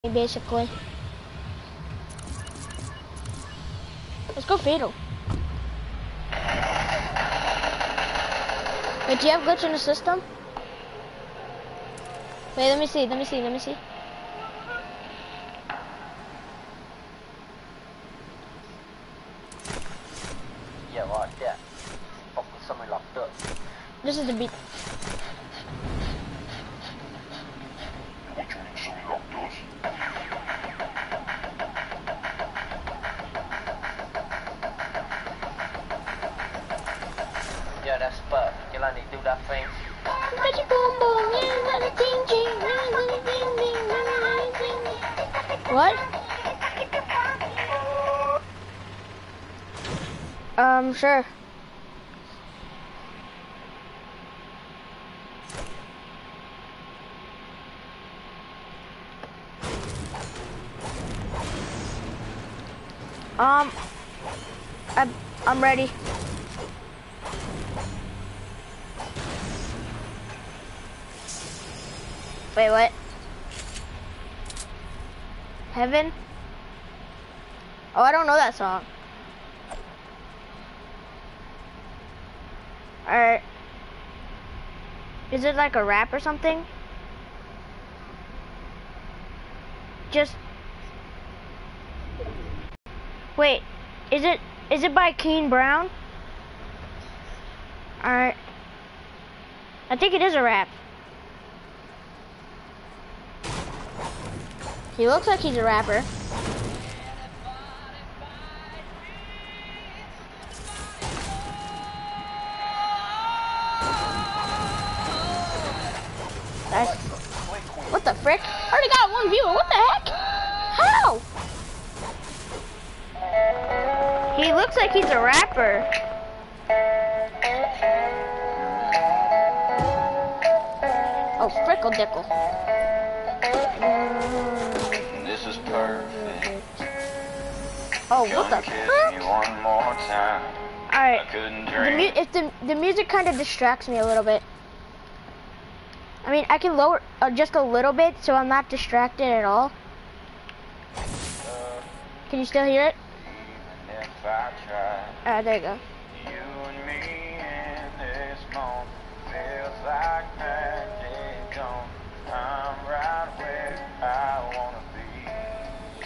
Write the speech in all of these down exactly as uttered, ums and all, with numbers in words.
basically. Let's go fatal. Wait, do you have glitch in the system? Wait, let me see, let me see, let me see. Yeah, right, yeah. Oh, something like that. This is the beat. Yeah, that's but you like to do that thing. What? Um, sure. Um, I'm, I'm ready. Wait, what? Heaven? Oh, I don't know that song. Alright. Is it like a rap or something? Just... Wait, is it, is it by Keen Brown? Alright. I think it is a rap. He looks like he's a rapper. That's, what the frick? I already got one viewer, what the heck? How? He looks like he's a rapper. Oh, Frickle Dickle. This is perfect. Oh, what the frick? One more time. Alright, I couldn't the dream. mu if the, the music kind of distracts me a little bit. I mean, I can lower uh, just a little bit so I'm not distracted at all. Can you still hear it? Even if I tried, Alright, there you go. you and me in this moment feels like magic on. I'm right where I wanna be.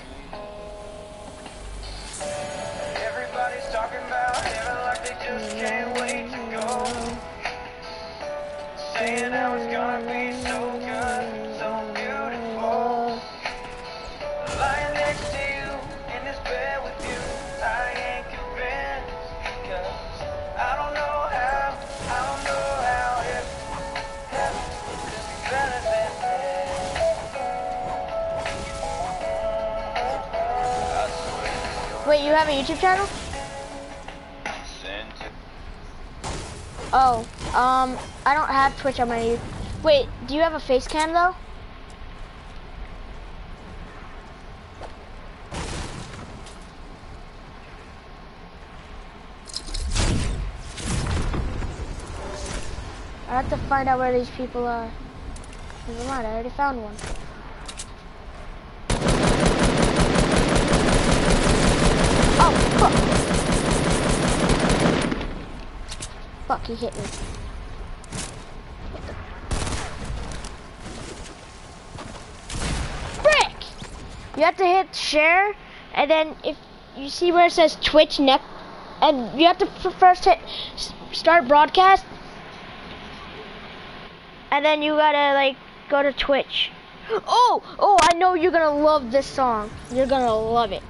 Everybody's talking about heaven like they just can't wait to go. Saying how it's gonna be so good, so beautiful. Lying next to you in this bed with you, I ain't convinced. Cause I don't know how, I don't know how it heaven could be better than this. I swear. Wait, you have a YouTube channel? Send to Oh, um, I don't have Twitch on my YouTube. Wait, do you have a face cam though? I have to find out where these people are. Never mind, I already found one. Oh, fuck. Fuck, he hit me. Frick! You have to hit share, and then if you see where it says Twitch next, and you have to first hit start broadcast, and then you gotta like go to Twitch. Oh, oh, I know you're gonna love this song. You're gonna love it.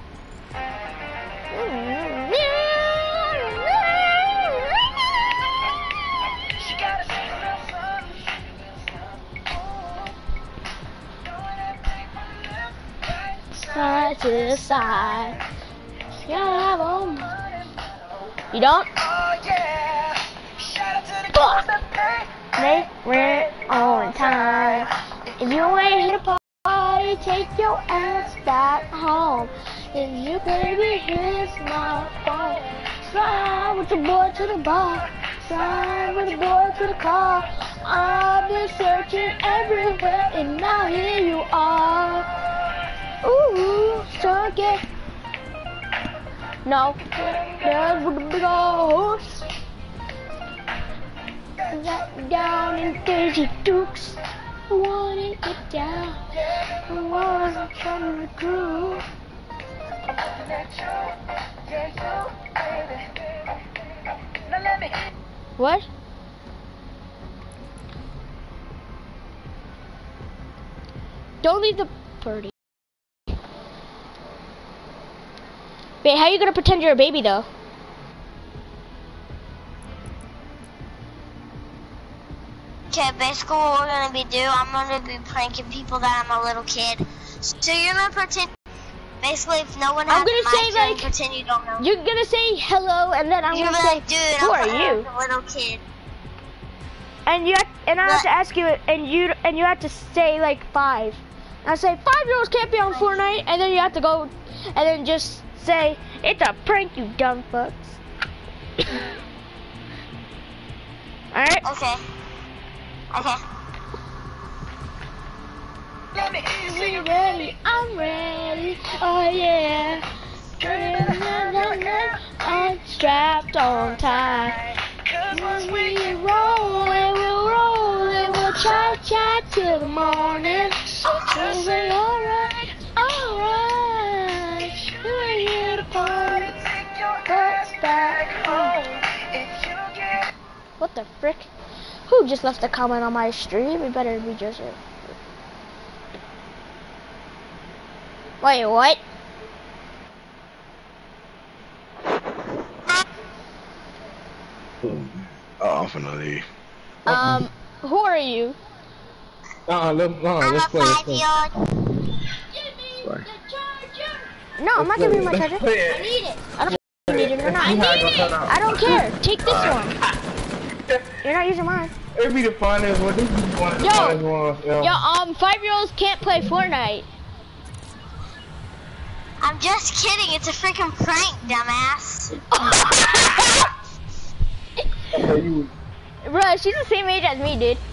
Side to the side. Yeah, boom. You don't? oh yeah, shout out to the Fuck. girls that pay. Make rent on time. If you ain't hit a party, take your ass back home. If you baby, here's my phone. Slide with the boy to the bar. Slide with the boy to the car. I've been searching everywhere, and now here you are. No. There's with the big old horse. That down in Daisy Dukes. I wanted it down. I want from the crew. What? Don't leave the party. Wait, how are you gonna pretend you're a baby though? Okay, basically what we're gonna be doing, I'm gonna be pranking people that I'm a little kid. So you're gonna pretend, basically if no one has I'm gonna a say mic, you're like, gonna pretend you don't know. You're gonna say hello, and then I'm You're gonna gonna say, like, dude, who I'm are you? a little kid. And you have, and I have What? to ask you, and you and you have to say like five. I say five-year-olds can't be on Fortnite, and then you have to go, and then just say it's a prank, you dumb fucks. All right. Okay. Okay. I'm ready, I'm ready, oh yeah. I'm strapped on tight. Cause we rollin', we'll rollin', we'll cha-cha till the morning. We'll say alright, alright, we're here to party, let's back home. What the frick? Who just left a comment on my stream? It better be Joseph. Wait, what? Oh, I'm finna leave. Um, who are you? Uh-uh, let, uh, I'm let's a play, let's play. five-year-old. Sorry. No, I'm not giving you my Let's charger. play it. I need it. I don't need it or not. You I have need to it. turn out. I don't care. Take this one. You're not using mine. It'd be the funniest one. This is one of the Yo. funniest ones. Yo. Yo, um, five-year-olds can't play Fortnite. I'm just kidding, it's a freaking prank, dumbass. Okay, you, Bruh, she's the same age as me, dude.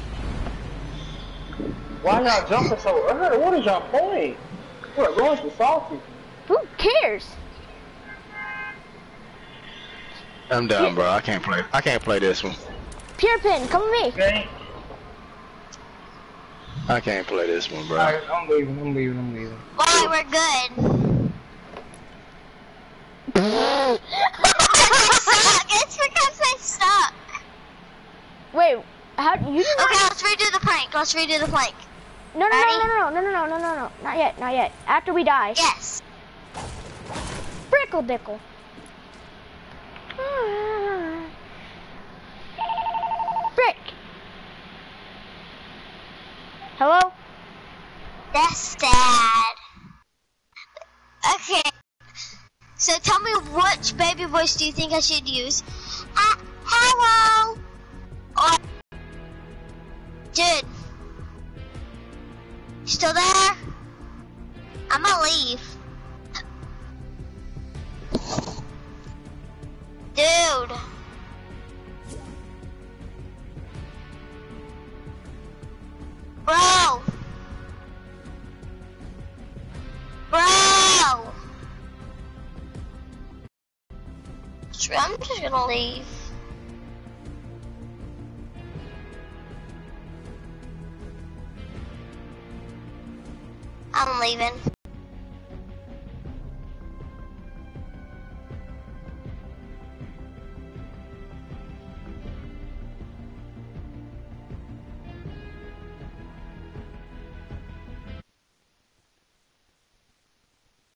why y'all jumping so early? What is y'all point? What, going to salty? Who cares? I'm done, bro. I can't play. I can't play this one. Pure Pin, come with me. Okay. I can't play this one, bro. Alright, I'm leaving, I'm leaving, I'm leaving. Why, we're good. It's because I suck. Wait, how you? Did not... Okay, let's redo the prank. Let's redo the prank. No, no, no, Ready? no, no, no, no, no, no, no, no, not yet, not yet. After we die. Yes. Brickle dickle. Brick. Hello? That's sad. Okay. So tell me which baby voice do you think I should use? Uh, hello. Or dude. Still there? I'm gonna leave. Dude. Bro. Bro. I'm just gonna leave. I'm leaving.